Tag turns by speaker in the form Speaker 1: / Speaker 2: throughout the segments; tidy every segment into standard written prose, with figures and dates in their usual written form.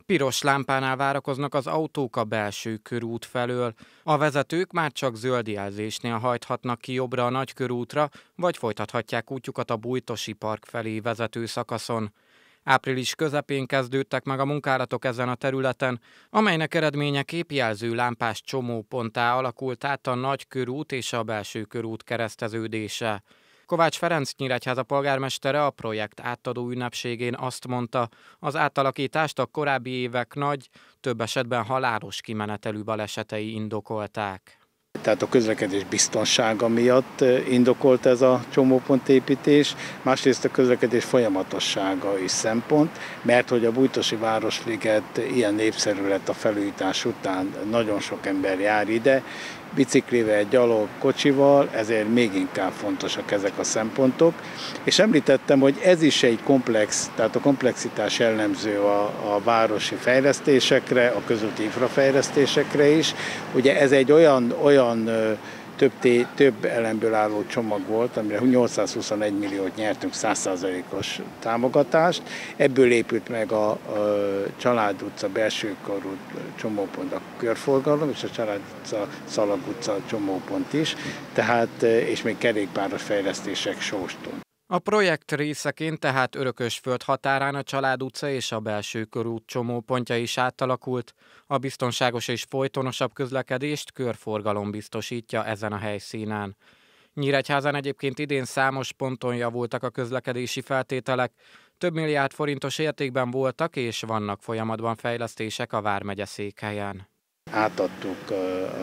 Speaker 1: Piros lámpánál várakoznak az autók a belső körút felől. A vezetők már csak zöld jelzésnél hajthatnak ki jobbra a Nagykörútra, vagy folytathatják útjukat a Bújtosi park felé vezető szakaszon. Április közepén kezdődtek meg a munkálatok ezen a területen, amelynek eredményeképp jelző lámpás csomóponttá alakult át a Nagykörút és a belső körút kereszteződése. Kovács Ferenc Nyíregyháza polgármestere a projekt átadó ünnepségén azt mondta, az átalakítást a korábbi évek nagy, több esetben halálos kimenetelű balesetei indokolták.
Speaker 2: Tehát a közlekedés biztonsága miatt indokolt ez a csomópontépítés, másrészt a közlekedés folyamatossága is szempont, mert hogy a Bújtosi Városliget ilyen népszerű lett a felújítás után, nagyon sok ember jár ide, biciklivel, gyalog, kocsival, ezért még inkább fontosak ezek a szempontok. És említettem, hogy ez is egy komplex, tehát a komplexitás jellemző a városi fejlesztésekre, a közúti infrafejlesztésekre is. Ugye ez egy olyan több elemből álló csomag volt, amire 821 milliót nyertünk 100%-os támogatást. Ebből épült meg a Család utca belső körút csomópont, a körforgalom, és a Család utca, Szalag utca csomópont is, tehát, és még kerékpáros fejlesztések sóston.
Speaker 1: A projekt részeként tehát Örökösföld határán a Család utca és a belső körút csomópontja is átalakult. A biztonságos és folytonosabb közlekedést körforgalom biztosítja ezen a helyszínen. Nyíregyházán egyébként idén számos ponton javultak a közlekedési feltételek, több milliárd forintos értékben voltak és vannak folyamatban fejlesztések a vármegye székhelyen.
Speaker 2: Átadtuk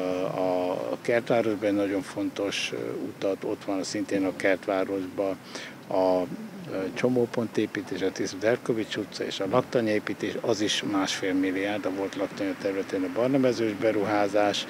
Speaker 2: a Kertvárosban nagyon fontos utat, ott van szintén a Kertvárosban a csomópontépítés, a Tiszt Derkovics utca és a laktanyépítés, az is 1,5 milliárd, a volt laktanya területén a barnamezős beruházás.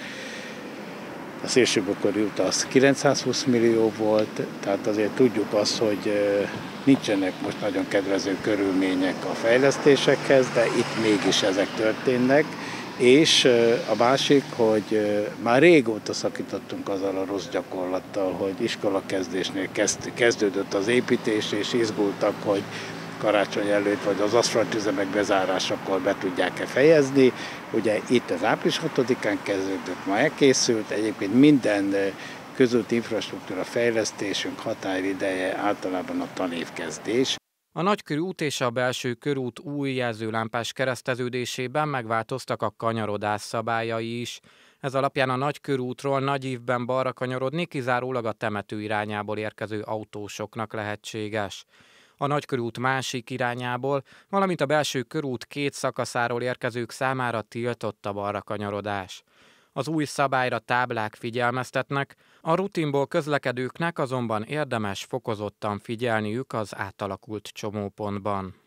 Speaker 2: A szélsőbokori út az 920 millió volt, tehát azért tudjuk azt, hogy nincsenek most nagyon kedvező körülmények a fejlesztésekhez, de itt mégis ezek történnek. És a másik, hogy már régóta szakítottunk azzal a rossz gyakorlattal, hogy iskolakezdésnél kezdődött az építés, és izgultak, hogy karácsony előtt vagy az aszfaltüzemek bezárásakor be tudják-e fejezni. Ugye itt az április 6-án kezdődött, ma elkészült, egyébként minden közúti infrastruktúra fejlesztésünk határideje általában a tanévkezdés.
Speaker 1: A Nagykörút és a belső körút új jelzőlámpás kereszteződésében megváltoztak a kanyarodás szabályai is. Ez alapján a Nagykörútról nagy ívben balra kanyarodni kizárólag a temető irányából érkező autósoknak lehetséges. A Nagykörút másik irányából, valamint a belső körút két szakaszáról érkezők számára tiltott a balra kanyarodás. Az új szabályra táblák figyelmeztetnek, a rutinból közlekedőknek azonban érdemes fokozottan figyelniük az átalakult csomópontban.